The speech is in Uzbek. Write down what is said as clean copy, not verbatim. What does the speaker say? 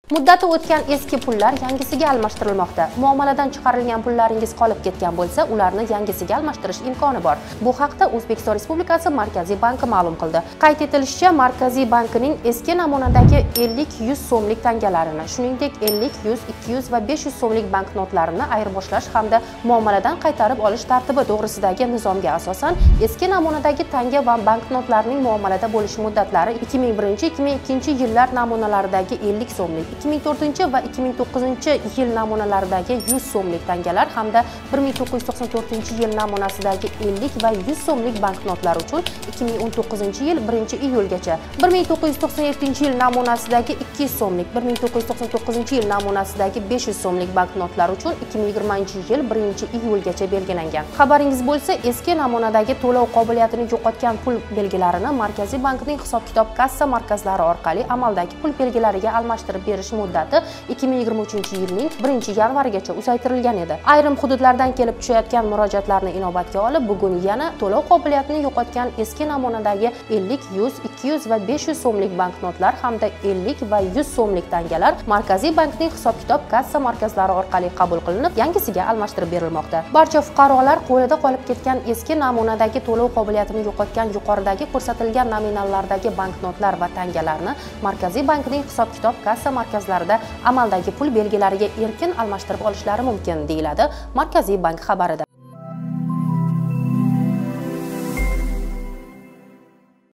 Muddati o'tgan eski pullar yangisiga almashtirilmoqda. Muomaladan chiqarilgan pullaringiz qolib ketgan bo'lsa, ularni yangisiga almashtirish imkoni bor. Bu haqda O'zbekiston Respublikasi Markaziy banki ma'lum qildi. Qayd etilishicha, Markaziy bankining eski namunadagi 50-100 so'mlik tangalarini, shuningdek 50, 100, 200 va 500 so'mlik banknotlarini ayirboshlash hamda muomaladan qaytarib olish tartibi to'g'risidagi nizomga asosan eski namunadagi tanga va banknotlarning muomalada bo'lish muddatlari 2001-2002 yillar namunalaridagi 50 so'mlik, 2004 va 2009 yil namunalaridagi 100 so'mlik tangalar hamda 1994 yil namunasidagi 50 va 100 so'mlik banknotlar uchun 2019 yil 1-iyulgacha, 1997 yil namunasidagi 200 so'mlik, 1999 yil namunasidagi 500 so'mlik banknotlar uchun 2020 yil 1-iyulgacha belgilangan. Xabaringiz bo'lsa, eski namunadagi to'lov qobiliyatini yo'qotgan pul belgilarini Markaziy bankning hisob-kitob kassa markazlari orqali amaldagi pul belgilariga almashtirib berish muddati 2023 yilning 1-yanvarigacha uzaytirilgan edi. Ayrim hududlardan kelib tushayotgan murojaatlarni inobatga olib, bugun yana to'lov qobiliyatini yo'qotgan eski namunadagi 50, 100, 200 va 500 so'mlik banknotlar hamda 50 va 100 so'mlik tangalar Markaziy bankning hisob-kitob kassa markazlari orqali qabul qilinib, yangisiga almashtirib berilmoqda. Barcha fuqarolar qo'lida qolib ketgan eski namunadagi to'lov qobiliyatini yo'qotgan yuqoridagi ko'rsatilgan nominallardagi banknotlar va tangalarni Markaziy bankning hisob-kitob kassa markazlarida amaldagi pul belgilariga erkin almashtirib olishlari mumkin, deyiladi Markaziy bank xabarida.